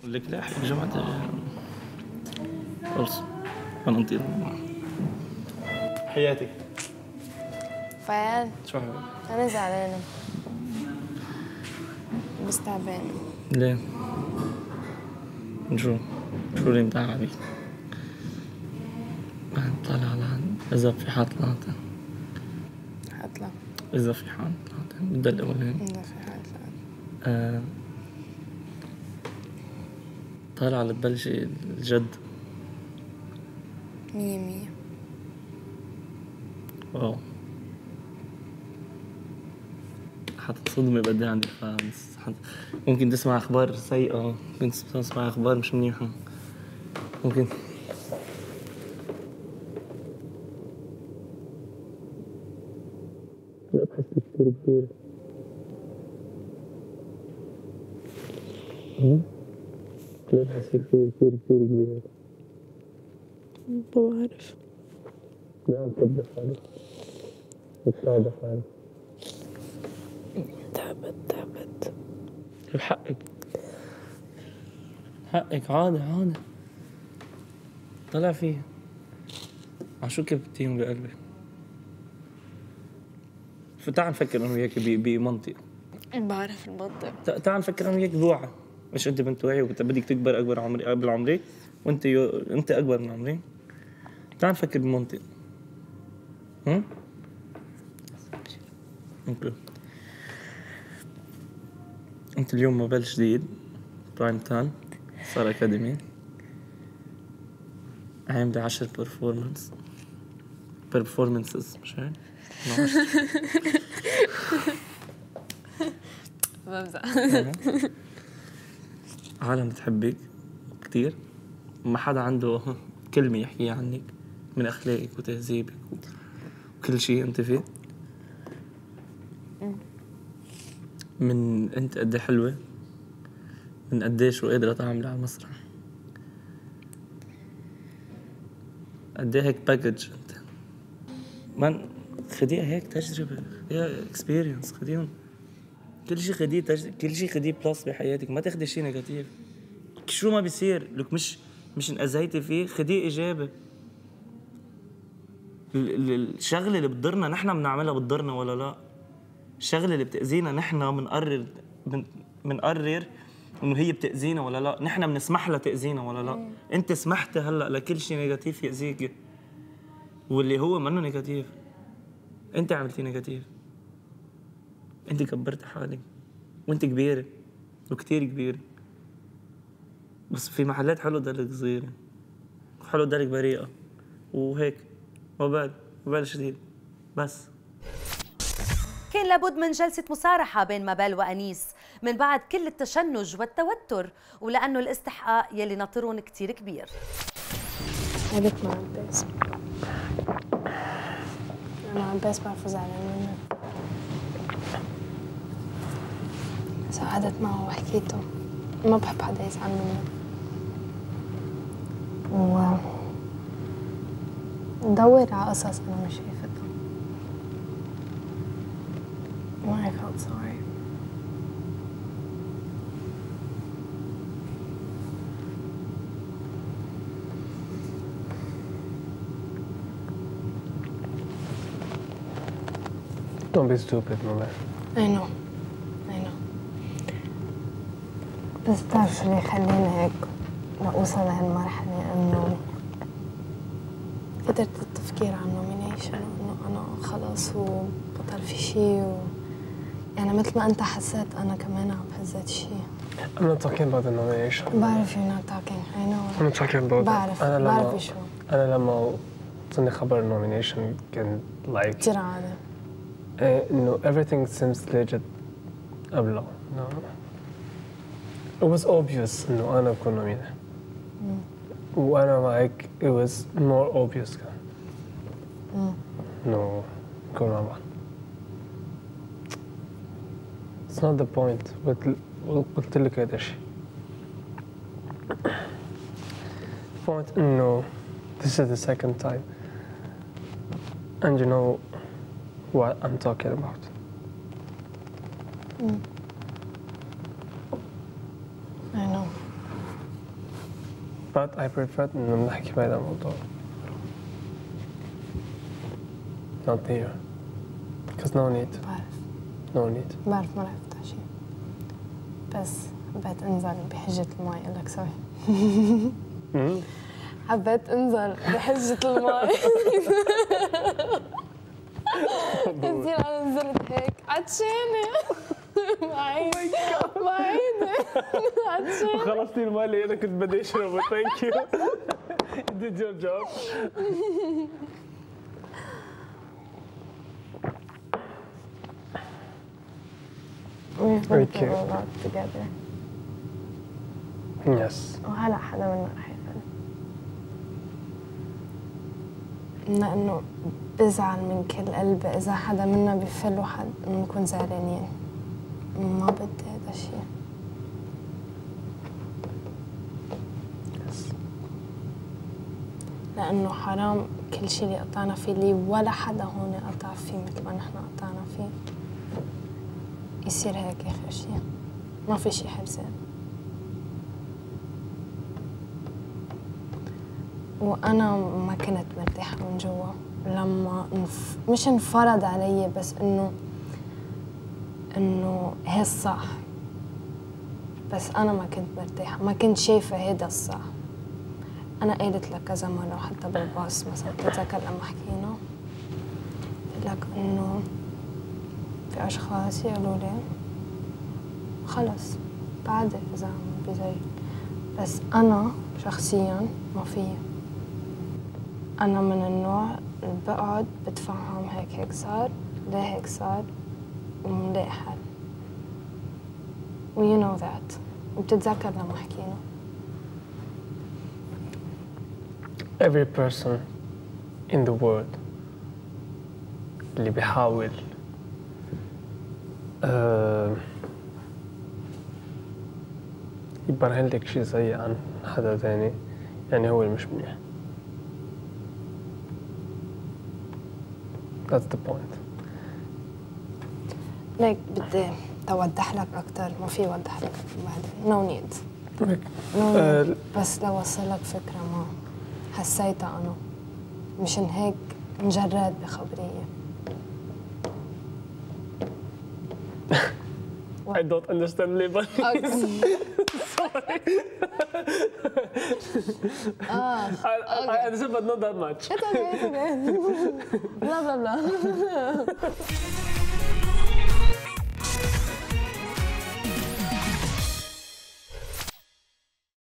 بقول لك لاحق جماعة خلص أنا نطير. حياتك فيان شو حبيبي؟ أنا زعلانة بس تعبانة. ليه؟ شو اللي متعبك؟ طالع على إذا في حال ثلاثة هطلع إذا في حال ثلاثة بدها الأولين إذا في حال ثلاثة طالع على تبلشي الجد 100. واو حتتصدمي بدي عندي فانس ممكن تسمع أخبار سيئة، ممكن تسمع أخبار مش منيحة، ممكن لا تحسي كتير كبير. لا تحسي كتير كبير. ما بعرف. لا تكبر حالك وتساعد حالك. تعبت حقك عادي طلع فيه عشو كبتيهم بقلبك. فتعال نفكر انا وياك بمنطق. بعرف المنطق. تعال نفكر انا وياك بوعي، مش انت بنت واعي وبدك تكبر اكبر عمري قبل عمري وانت انت اكبر من عمري. تعال نفكر بمنطق. اوكي انت اليوم موبايل جديد برايم تايم صار اكاديمي عامل 10 performances مش هيك؟ بمزح. عالم بتحبك كتير، ما حدا عنده كلمة يحكيها عنك من أخلاقك وتهذيبك وكل شيء أنت فيه. من أنت قد حلوة، من قديش وقادرة تعملي على المسرح، قد هيك باكج أنت من خديها هيك تجربة، خديها اكسبيرينس، خديهم كل شيء كل شيء خديه بلس بحياتك، ما تاخدي شيء نيجاتيف. شو ما بيصير لك مش انأذيتي فيه خديه إجابة. الشغلة اللي بتضرنا نحن بنعملها بتضرنا ولا لا؟ الشغلة اللي بتأذينا نحن بنقرر إنه هي بتأذينا ولا لا؟ نحن بنسمح لها تأذينا ولا لا؟ أنت سمحت هلأ لكل شيء نيجاتيف يأذيك واللي هو منه نيجاتيف. أنت عملتي نيجاتيف، أنت كبرت حالك وأنت كبيرة وكتير كبيرة، بس في محلات حلو ضلك صغيرة وحلو ضلك بريئة وهيك موبايل جديد بس. كان لابد من جلسة مصارحة بين مابال وأنيس من بعد كل التشنج والتوتر، ولأنه الاستحقاق يلي ناطرون كتير كبير. قعدت مع عباس. أنا عباس بعرفه زعلان منه، بس قعدت معه وحكيته ما بحب حدا يزعل منه ندور على قصص أنا مش شايفتها. I felt sorry. Don't be stupid, Mama. I know. بس بتعرف شو اللي يخليني هيك لأوصل لهالمرحلة؟ إنه قدرت التفكير عن نومينيشن وإنه أنا خلاص وبطل في شيء يعني مثل ما أنت حسيت أنا كمان عم حسيت شيء. I'm not talking about the nomination. بعرف you're not talking. I know. I'm not talking about بعرف شو. أنا لما وصلني خبر النومينيشن كان like كتير عادي. إنه everything seems legit قبله. No. It was obvious إنه أنا بكون نوميني. وأنا معك it was more obvious كان. إنه نكون مع بعض. It's not the point. قلت لك هذا الشيء. point إنه this is the second time and you know what I'm talking about. I know. but I prefer إنه نحكي بهذا الموضوع. Not here. Because no need. بعرف No need. بعرف ما رح افتح شيء، بس حبيت انزل بحجة المي. اقول لك سوري. حبيت انزل بحجة المي. كثير انا نزلت هيك عطشانة. بعيد عطشانة. خلصتي الماء اللي أنا كنت بدي أشربه. Thank you. You did your job. We Okay. do a lot together. Yes. وهلا حدا منا رح يفل، لأنه بزعل من كل قلبي إذا حدا منا بفل وحد بنكون زعلانين. ما بدي هذا الشيء. Yes. لأنه حرام كل شيء اللي قطعنا فيه، اللي ولا حدا هون قطع فيه مثل ما نحن قطعنا فيه، يصير هيك آخر شيء. ما في شيء حرزان. وأنا ما كنت مرتاحة من جوا لما مش انفرض علي، بس إنه هي الصح. بس أنا ما كنت مرتاحة، ما كنت شايفة هيدا الصح. أنا قالت لك كذا مرة وحتى بالباص مثلا بتذكر لما حكينا، قلت لك إنه في أشخاص يقولوا لي خلص بعد إذا عم بزي، بس أنا شخصياً ما فيي. أنا من النوع اللي بقعد بتفهم هيك صار، ليه هيك صار، وملاقي حل. و you know that. وبتتذكر لما حكينا. Every person in the world اللي بيحاول يبرهن لك شيء سيء عن حدا ثاني، يعني هو اللي مش منيح. That's the point. ليك بدي توضح لك أكتر، ما في وضح لك بعدين. No need. No need. بس لو وصلك فكرة ما حسيتها أنا، مشان هيك مجرد بخبرية. I don't understand Lebanon. Sorry. I understand, but not that much. It's okay, it's okay. Blah, blah, blah.